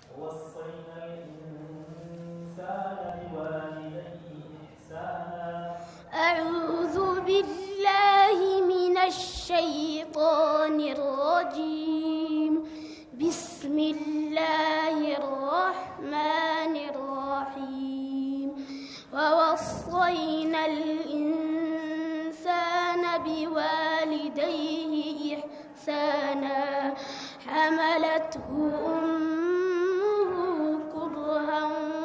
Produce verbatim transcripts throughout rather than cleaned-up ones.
ووصينا الإنسان بوالديه إحسانا. أعوذ بالله من الشيطان الرجيم. بسم الله الرحمن الرحيم. ووصينا الإنسان بوالديه إحسانا حملته أمه كرها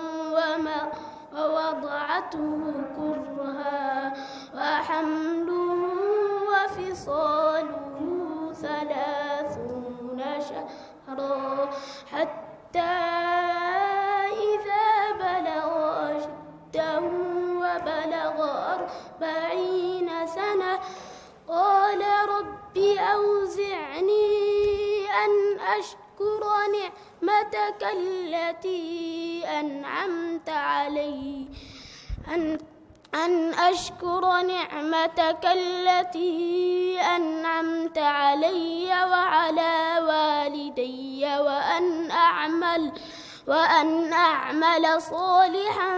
ووضعته كرها وحمله وفصاله ثلاثون شهرا حتى إذا بلغ أشده وبلغ أربعين سنة قال رب أوزعني أن أشكر نعمتك التي أنعمت علي أن أن أشكر نعمتك التي أنعمت علي وعلى والدي وأن أعمل وأن أعمل صالحا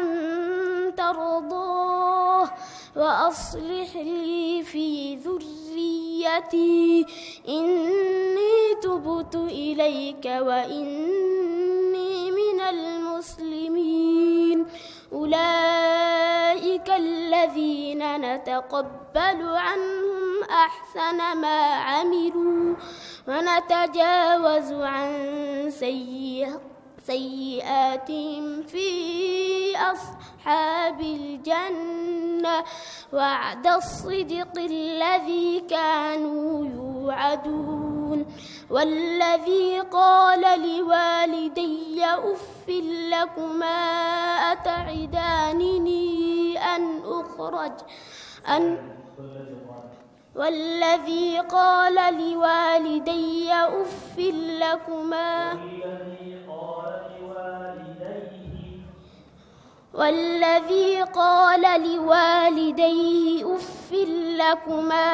ترضاه وأصلح لي في ذريتي إني تبت إليك وإني من المسلمين. أولئك الذين نتقبل عنهم أحسن ما عملوا ونتجاوز عن سيئات سيئاتهم في أصحاب الجنة وعد الصدق الذي كانوا يوعدون. والذي قال لوالدي أف لكما أتعدانني أن أخرج أن والذي قال لوالدي أف لكما والذي قال لوالديه أف لكما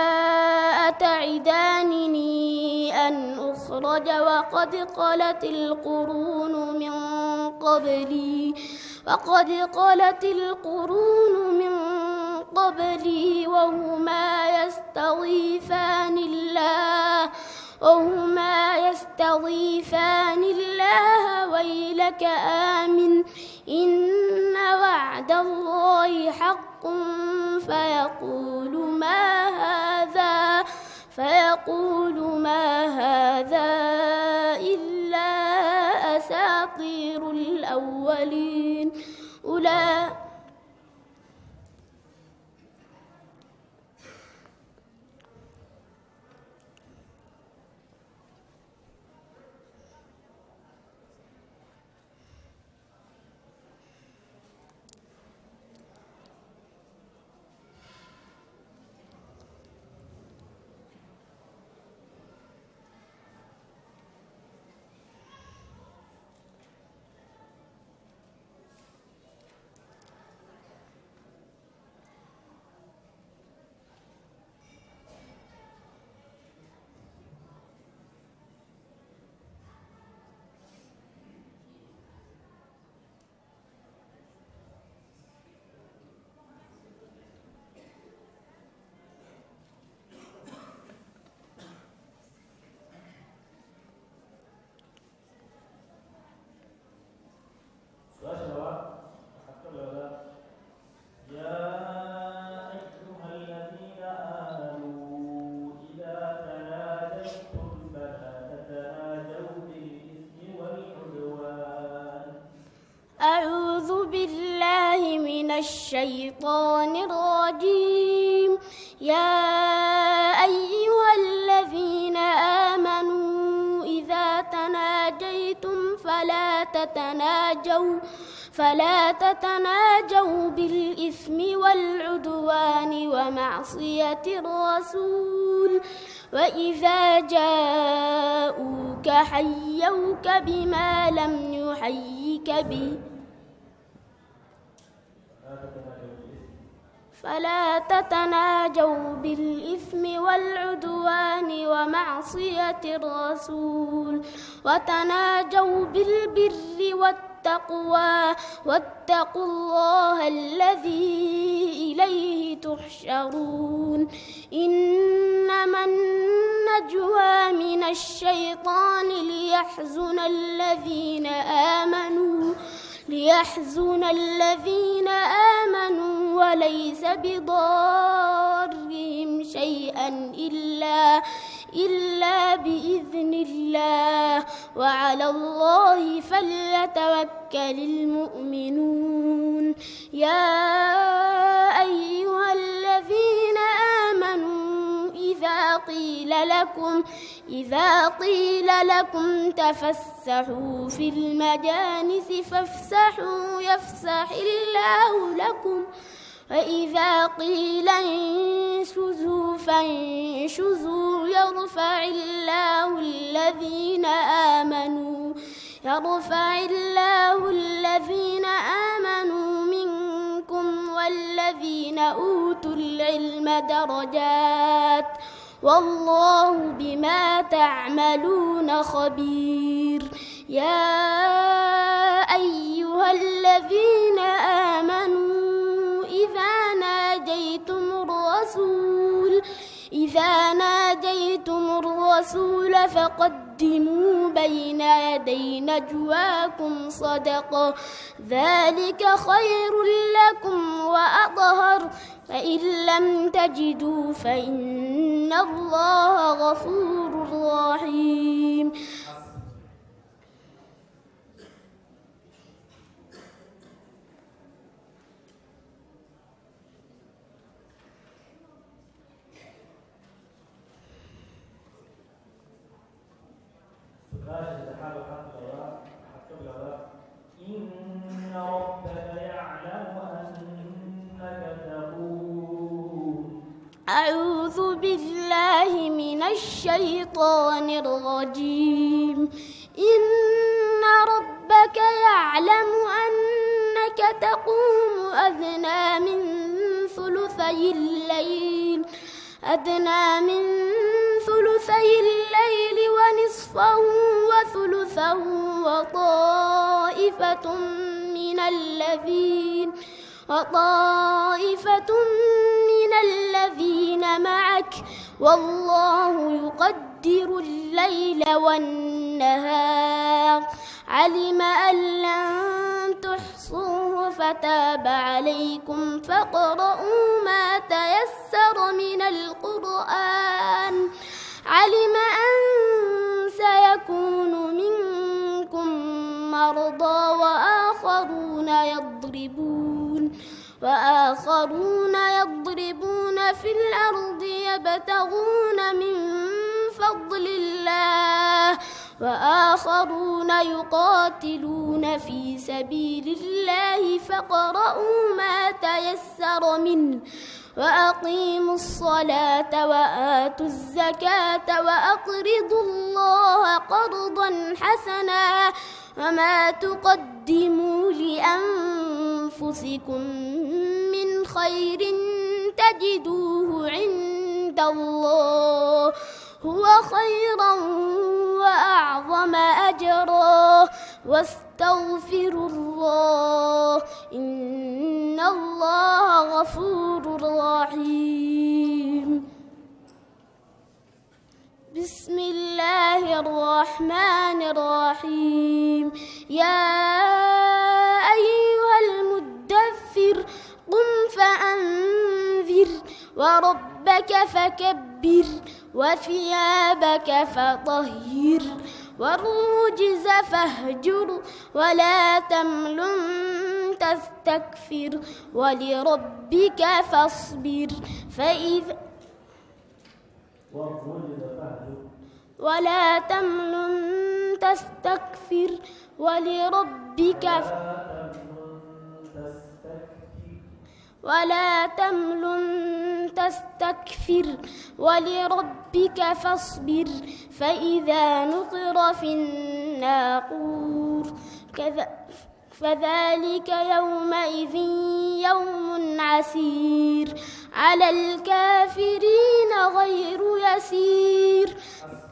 أتعدانني أن أخرج وقد خلت القرون من قبلي وقد خلت القرون من قبلي وهما يستضيفان الله وهما يستضيفان الله ويلك آمن إن وعد الله حق فيقول ما هذا فيقول ما هذا إلا أساطير الأولين. أولئك الشيطان الرجيم. يا أيها الذين آمنوا إذا تناجيتم فلا تتناجوا فلا تتناجوا بالإثم والعدوان ومعصية الرسول وإذا جاءوك حيوك بما لم يحيك به فلا تتناجوا بالإثم والعدوان ومعصية الرسول وتناجوا بالبر والتقوى واتقوا الله الذي إليه تحشرون إنما النجوى من الشيطان ليحزن الذين آمنوا ليحزن الذين آمنوا وليس بضارهم شيئا إلا إلا بإذن الله وعلى الله فليتوكل المؤمنون يا أيها الذين آمنوا إذا قيل لكم إذا قيل لكم تفسحوا في المجالس فافسحوا يفسح الله لكم وإذا قيل انشزوا فانشزوا يرفع الله الذين آمنوا يرفع الله الذين آمنوا منكم والذين أوتوا العلم درجات والله بما تعملون خبير يا أيها الذين آمنوا إذا ناجيتم الرسول إذا ناجيتم الرسول فقدموا بين يدي نجواكم صدقة ذلك خير لكم وأطهر فإن لم تجدوا فإن الله غفور رحيم إن ربك يعلم أنك تقوم أعوذ بالله من الشيطان الرجيم إن ربك يعلم أنك تقوم أدنى من ثلثي الليل أدنى من ثلثي الليل ونصفه وثلثه وطائفة من الذين وطائفة من الذين معك والله يقدر الليل والنهار علم أن لن تحصوه فتاب عليكم فاقرؤوا ما تيسر من القرآن علم أن سيكون منكم مرضى وآخرون يضربون وآخرون يضربون في الأرض يبتغون من فضل الله وآخرون يقاتلون في سبيل الله فاقرؤوا ما تيسر منه وأقيموا الصلاة وآتوا الزكاة وأقرضوا الله قرضا حسنا وما تقدموا لأنفسكم من خير تجدوه عند الله هو خيرا وأعظم أجرا واستغفروا الله إن الله غفور رحيم بسم الله الرحمن الرحيم يا أيها المدثر قم فأنذر وربك فكبر وثيابك فطهر والرجز فاهجر ولا تمنن تستكثر ولربك فاصبر فإذا ولا تمنن تستكثر ولربك ولا تمنن تستكثر ولربك فاصبر فإذا نقر في الناقور فذلك يومئذ يوم عسير على الكافرين غير يسير.